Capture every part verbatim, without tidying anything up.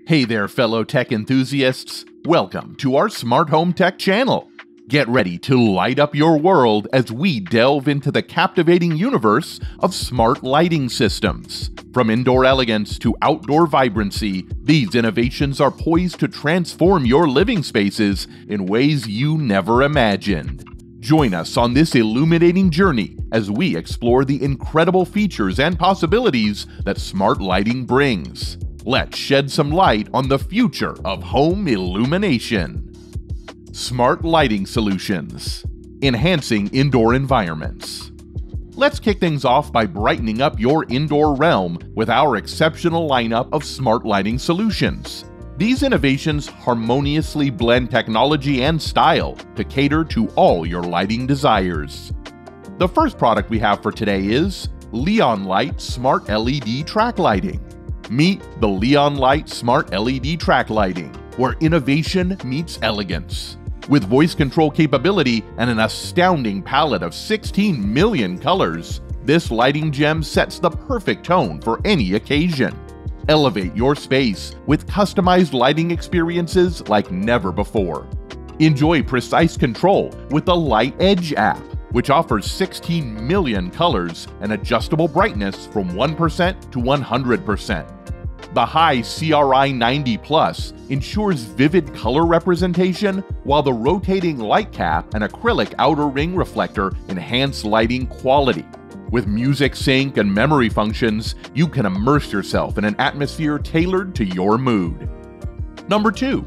Hey there, fellow tech enthusiasts. Welcome to our Smart Home Tech channel. Get ready to light up your world as we delve into the captivating universe of smart lighting systems. From indoor elegance to outdoor vibrancy, these innovations are poised to transform your living spaces in ways you never imagined. Join us on this illuminating journey as we explore the incredible features and possibilities that smart lighting brings. Let's shed some light on the future of home illumination. Smart lighting solutions, enhancing indoor environments. Let's kick things off by brightening up your indoor realm with our exceptional lineup of smart lighting solutions. These innovations harmoniously blend technology and style to cater to all your lighting desires. The first product we have for today is Leonlight Smart L E D Track Lighting. Meet the Leonlight Smart L E D Track Lighting, where innovation meets elegance. With voice control capability and an astounding palette of sixteen million colors, this lighting gem sets the perfect tone for any occasion. Elevate your space with customized lighting experiences like never before. Enjoy precise control with the Light Edge app, which offers sixteen million colors and adjustable brightness from one percent to one hundred percent. The high C R I ninety plus ensures vivid color representation, while the rotating light cap and acrylic outer ring reflector enhance lighting quality. With music sync and memory functions, you can immerse yourself in an atmosphere tailored to your mood. Number two.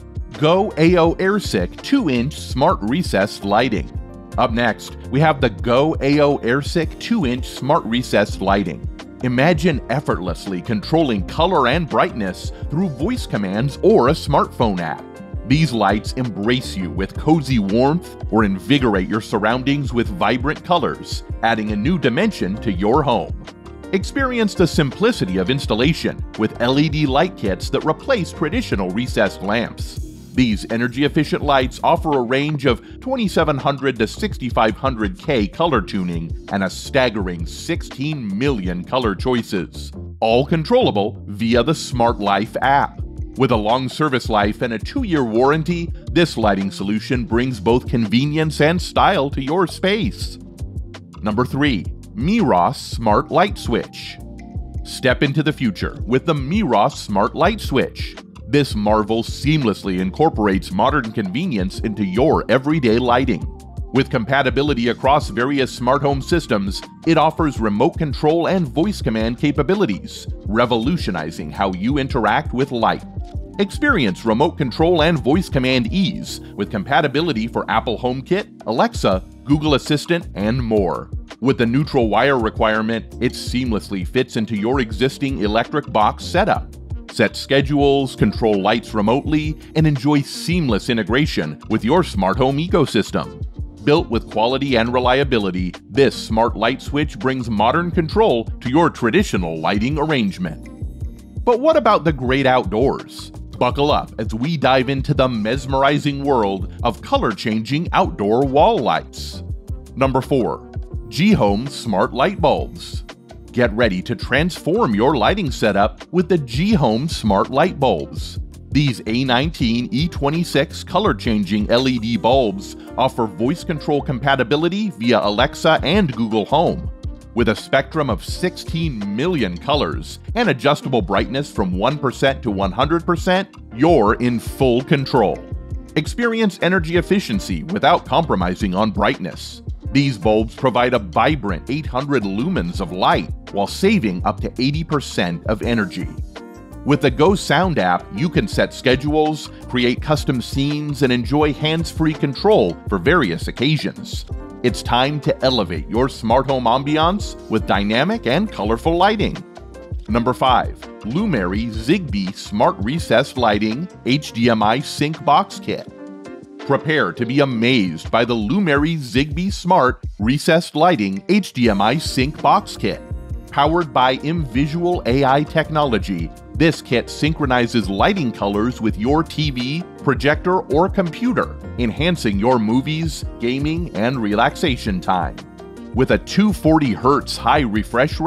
Go A O AirSick two inch Smart Recessed Lighting. Up next, we have the Go A O AirSick two inch Smart Recessed Lighting. Imagine effortlessly controlling color and brightness through voice commands or a smartphone app. These lights embrace you with cozy warmth or invigorate your surroundings with vibrant colors, adding a new dimension to your home. Experience the simplicity of installation with L E D light kits that replace traditional recessed lamps. These energy-efficient lights offer a range of twenty-seven hundred to sixty-five hundred K color tuning and a staggering sixteen million color choices, all controllable via the Smart Life app. With a long service life and a two-year warranty, this lighting solution brings both convenience and style to your space. Number three. Meross Smart Light Switch. Step into the future with the Meross Smart Light Switch. This marvel seamlessly incorporates modern convenience into your everyday lighting. With compatibility across various smart home systems, it offers remote control and voice command capabilities, revolutionizing how you interact with light. Experience remote control and voice command ease with compatibility for Apple HomeKit, Alexa, Google Assistant, and more. With the neutral wire requirement, it seamlessly fits into your existing electric box setup. Set schedules, control lights remotely, and enjoy seamless integration with your smart home ecosystem. Built with quality and reliability, this smart light switch brings modern control to your traditional lighting arrangement. But what about the great outdoors? Buckle up as we dive into the mesmerizing world of color-changing outdoor wall lights. Number four. G-Home Smart Light Bulbs. Get ready to transform your lighting setup with the G-Home Smart Light Bulbs. These A nineteen E twenty-six color-changing L E D bulbs offer voice control compatibility via Alexa and Google Home. With a spectrum of sixteen million colors and adjustable brightness from one percent to one hundred percent, you're in full control. Experience energy efficiency without compromising on brightness. These bulbs provide a vibrant eight hundred lumens of light while saving up to eighty percent of energy. With the Go Sound app, you can set schedules, create custom scenes, and enjoy hands-free control for various occasions. It's time to elevate your smart home ambiance with dynamic and colorful lighting. Number five. Lumary Zigbee Smart Recessed Lighting H D M I Sync Box Kit. Prepare to be amazed by the Lumary Zigbee Smart Recessed Lighting H D M I Sync Box Kit. Powered by ImVisual A I technology, this kit synchronizes lighting colors with your T V, projector, or computer, enhancing your movies, gaming, and relaxation time. With a two hundred forty hertz high refresh rate,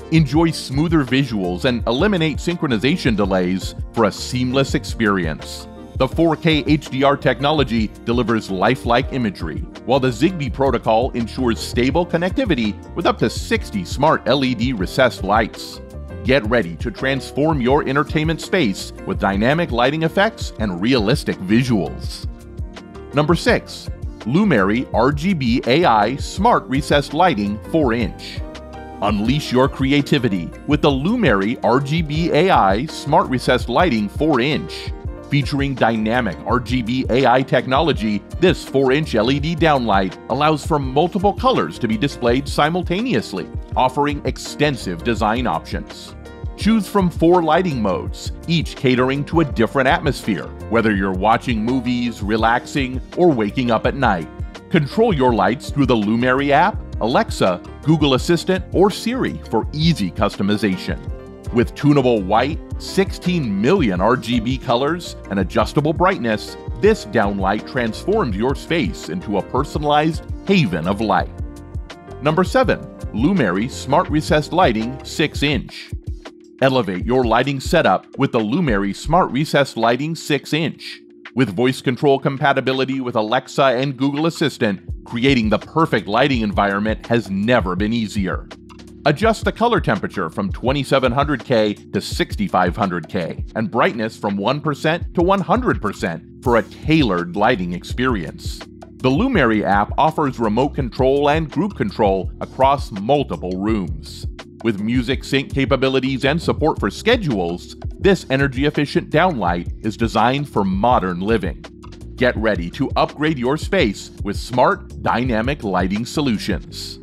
Enjoy smoother visuals and eliminate synchronization delays for a seamless experience. The four K H D R technology delivers lifelike imagery, while the Zigbee protocol ensures stable connectivity with up to sixty smart L E D recessed lights. Get ready to transform your entertainment space with dynamic lighting effects and realistic visuals. Number six. Lumary R G B A I Smart Recessed Lighting four inch. Unleash your creativity with the Lumary R G B A I Smart Recessed Lighting four inch. Featuring dynamic R G B A I technology, this four inch L E D downlight allows for multiple colors to be displayed simultaneously, offering extensive design options. Choose from four lighting modes, each catering to a different atmosphere, whether you're watching movies, relaxing, or waking up at night. Control your lights through the Lumary app, Alexa, Google Assistant, or Siri for easy customization. With tunable white, sixteen million R G B colors, and adjustable brightness, this downlight transforms your space into a personalized haven of light. Number seven. Lumary Smart Recessed Lighting six inch. Elevate your lighting setup with the Lumary Smart Recessed Lighting six inch. With voice control compatibility with Alexa and Google Assistant, creating the perfect lighting environment has never been easier. Adjust the color temperature from twenty-seven hundred K to sixty-five hundred K and brightness from one percent to one hundred percent for a tailored lighting experience. The Lumary app offers remote control and group control across multiple rooms. With music sync capabilities and support for schedules, this energy-efficient downlight is designed for modern living. Get ready to upgrade your space with smart, dynamic lighting solutions.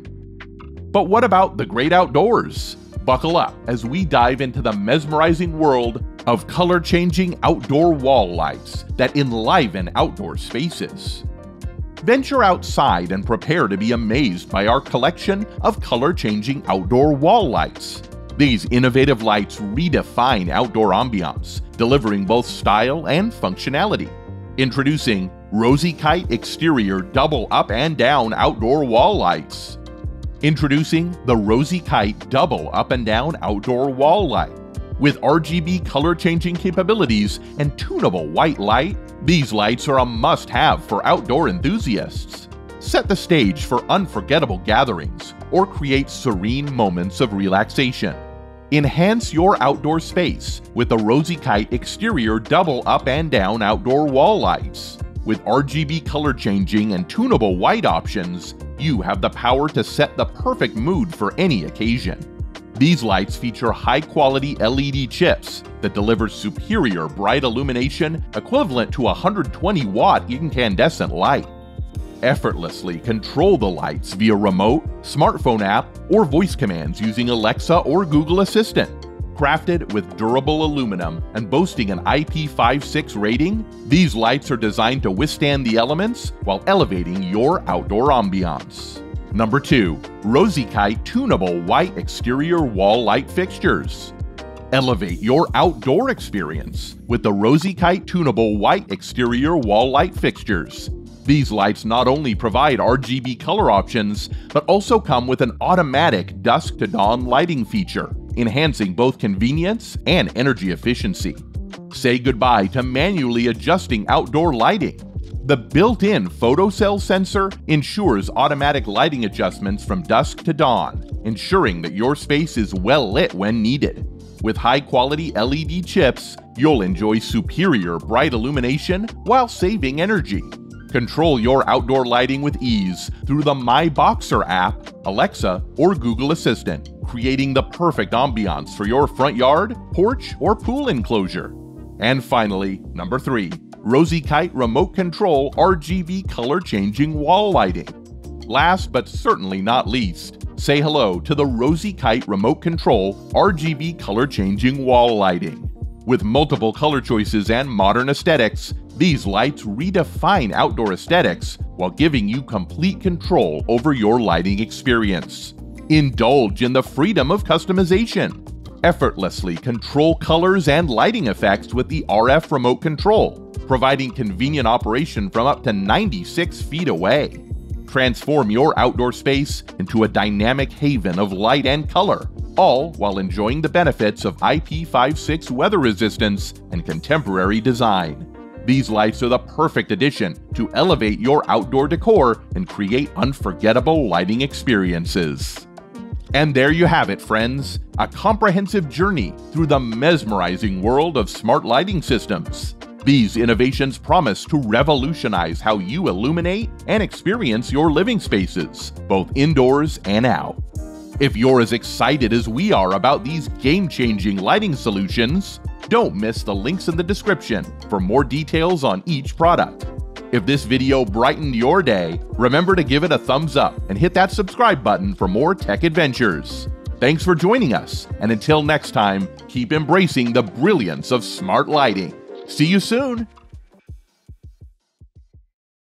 But what about the great outdoors? Buckle up as we dive into the mesmerizing world of color-changing outdoor wall lights that enliven outdoor spaces. Venture outside and prepare to be amazed by our collection of color-changing outdoor wall lights. These innovative lights redefine outdoor ambiance, delivering both style and functionality. Introducing Rosy Kite Exterior Double Up and Down Outdoor Wall Lights. Introducing the Rosy Kite Double Up and Down Outdoor Wall Light. With R G B color-changing capabilities and tunable white light, these lights are a must-have for outdoor enthusiasts. Set the stage for unforgettable gatherings or create serene moments of relaxation. Enhance your outdoor space with the Rosy Kite Exterior Double Up and Down Outdoor Wall Lights. With R G B color-changing and tunable white options, you have the power to set the perfect mood for any occasion. These lights feature high-quality L E D chips that deliver superior bright illumination equivalent to a one hundred twenty watt incandescent light. Effortlessly control the lights via remote, smartphone app, or voice commands using Alexa or Google Assistant. Crafted with durable aluminum and boasting an I P fifty-six rating, these lights are designed to withstand the elements while elevating your outdoor ambiance. Number two. Rosy Kite Tunable White Exterior Wall Light Fixtures. Elevate your outdoor experience with the Rosy Kite Tunable White Exterior Wall Light Fixtures. These lights not only provide R G B color options, but also come with an automatic dusk to dawn lighting feature, enhancing both convenience and energy efficiency. Say goodbye to manually adjusting outdoor lighting. The built-in photocell sensor ensures automatic lighting adjustments from dusk to dawn, ensuring that your space is well lit when needed. With high-quality L E D chips, you'll enjoy superior bright illumination while saving energy. Control your outdoor lighting with ease through the My Boxer app, Alexa, or Google Assistant, creating the perfect ambiance for your front yard, porch, or pool enclosure. And finally, number three. Rosy Kite Remote Control R G B Color Changing Wall Lighting. Last but certainly not least, say hello to the Rosy Kite Remote Control R G B Color Changing Wall Lighting. With multiple color choices and modern aesthetics, these lights redefine outdoor aesthetics while giving you complete control over your lighting experience. Indulge in the freedom of customization. Effortlessly control colors and lighting effects with the R F remote control, providing convenient operation from up to ninety-six feet away. transform your outdoor space into a dynamic haven of light and color, all while enjoying the benefits of I P fifty-six weather resistance and contemporary design. These lights are the perfect addition to elevate your outdoor decor and create unforgettable lighting experiences. And there you have it, friends, a comprehensive journey through the mesmerizing world of smart lighting systems. These innovations promise to revolutionize how you illuminate and experience your living spaces, both indoors and out. If you're as excited as we are about these game-changing lighting solutions, don't miss the links in the description for more details on each product. If this video brightened your day, remember to give it a thumbs up and hit that subscribe button for more tech adventures. Thanks for joining us, and until next time, keep embracing the brilliance of smart lighting. See you soon!